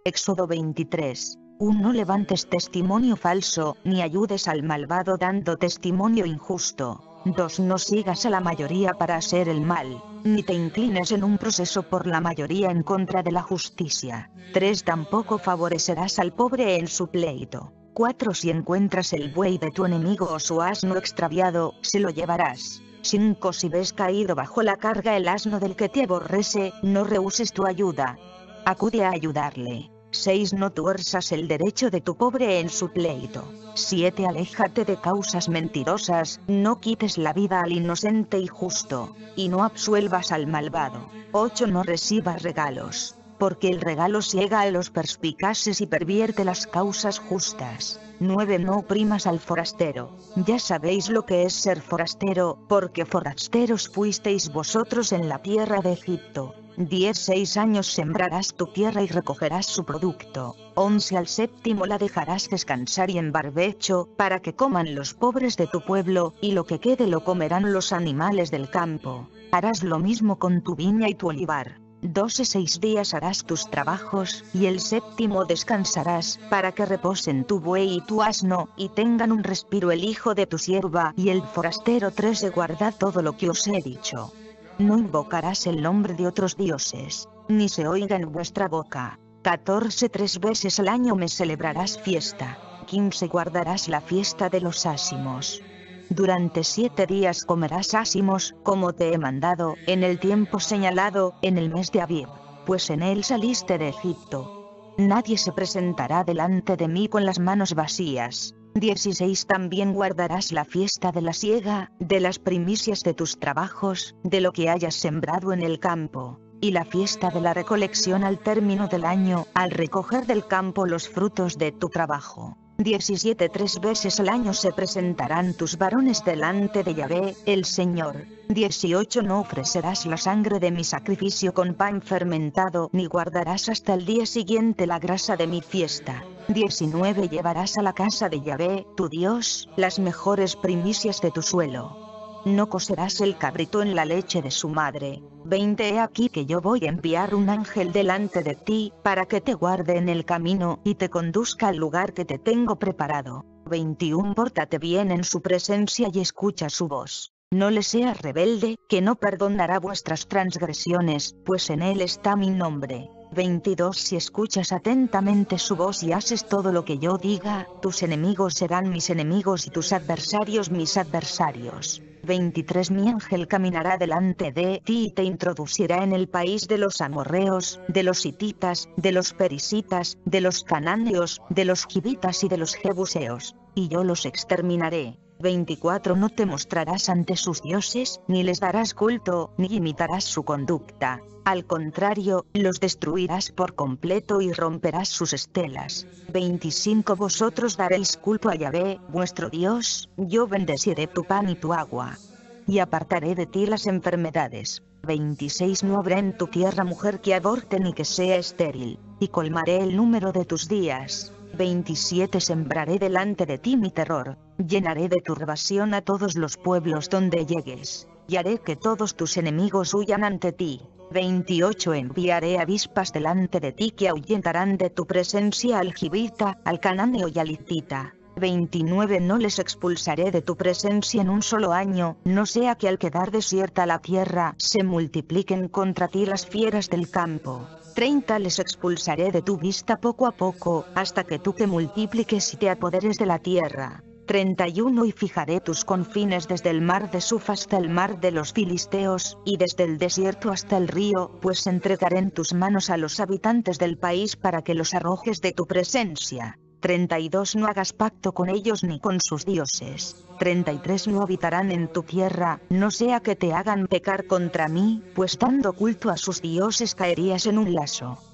Éxodo 23. 1. No levantes testimonio falso, ni ayudes al malvado dando testimonio injusto. 2. No sigas a la mayoría para hacer el mal, ni te inclines en un proceso por la mayoría en contra de la justicia. 3. Tampoco favorecerás al pobre en su pleito. 4. Si encuentras el buey de tu enemigo o su asno extraviado, se lo llevarás. 5. Si ves caído bajo la carga el asno del que te aborrece, no rehuses tu ayuda. Acude a ayudarle. 6. No tuerzas el derecho de tu pobre en su pleito. 7. Aléjate de causas mentirosas, no quites la vida al inocente y justo, y no absuelvas al malvado. 8. No recibas regalos, porque el regalo ciega a los perspicaces y pervierte las causas justas. 9. No oprimas al forastero. Ya sabéis lo que es ser forastero, porque forasteros fuisteis vosotros en la tierra de Egipto. 10. 6 años sembrarás tu tierra y recogerás su producto. 11. Al séptimo la dejarás descansar y en barbecho, para que coman los pobres de tu pueblo, y lo que quede lo comerán los animales del campo. Harás lo mismo con tu viña y tu olivar. 12. 6 días harás tus trabajos, y el séptimo descansarás, para que reposen tu buey y tu asno, y tengan un respiro el hijo de tu sierva y el forastero. 13. Guardad todo lo que os he dicho. No invocarás el nombre de otros dioses, ni se oiga en vuestra boca. 14. 3 veces al año me celebrarás fiesta. 15. Guardarás la fiesta de los ácimos. Durante 7 días comerás ácimos, como te he mandado, en el tiempo señalado, en el mes de Abib, pues en él saliste de Egipto. Nadie se presentará delante de mí con las manos vacías. 16. También guardarás la fiesta de la siega, de las primicias de tus trabajos, de lo que hayas sembrado en el campo, y la fiesta de la recolección al término del año, al recoger del campo los frutos de tu trabajo. 17. 3 veces al año se presentarán tus varones delante de Yahvé, el Señor. 18. No ofrecerás la sangre de mi sacrificio con pan fermentado, ni guardarás hasta el día siguiente la grasa de mi fiesta. 19. Llevarás a la casa de Yahvé, tu Dios, las mejores primicias de tu suelo. No cocerás el cabrito en la leche de su madre. 20. He aquí que yo voy a enviar un ángel delante de ti, para que te guarde en el camino y te conduzca al lugar que te tengo preparado. 21. Pórtate bien en su presencia y escucha su voz. No le seas rebelde, que no perdonará vuestras transgresiones, pues en él está mi nombre. 22. Si escuchas atentamente su voz y haces todo lo que yo diga, tus enemigos serán mis enemigos y tus adversarios mis adversarios. 23. Mi ángel caminará delante de ti y te introducirá en el país de los amorreos, de los hititas, de los perisitas, de los cananeos, de los gibitas y de los jebuseos, y yo los exterminaré. 24. No te mostrarás ante sus dioses, ni les darás culto, ni imitarás su conducta. Al contrario, los destruirás por completo y romperás sus estelas. 25. Vosotros daréis culto a Yahvé, vuestro Dios, yo bendeciré tu pan y tu agua, y apartaré de ti las enfermedades. 26. No habrá en tu tierra mujer que aborte ni que sea estéril, y colmaré el número de tus días. 27. Sembraré delante de ti mi terror, llenaré de turbación a todos los pueblos donde llegues, y haré que todos tus enemigos huyan ante ti. 28. Enviaré avispas delante de ti que ahuyentarán de tu presencia al gibita, al cananeo y al hitita. 29. No les expulsaré de tu presencia en un solo año, no sea que al quedar desierta la tierra se multipliquen contra ti las fieras del campo. 30. Les expulsaré de tu vista poco a poco, hasta que tú te multipliques y te apoderes de la tierra. 31. Y fijaré tus confines desde el mar de Suf hasta el mar de los filisteos, y desde el desierto hasta el río, pues entregaré en tus manos a los habitantes del país para que los arrojes de tu presencia. 32. No hagas pacto con ellos ni con sus dioses. 33. No habitarán en tu tierra, no sea que te hagan pecar contra mí, pues dando culto a sus dioses caerías en un lazo.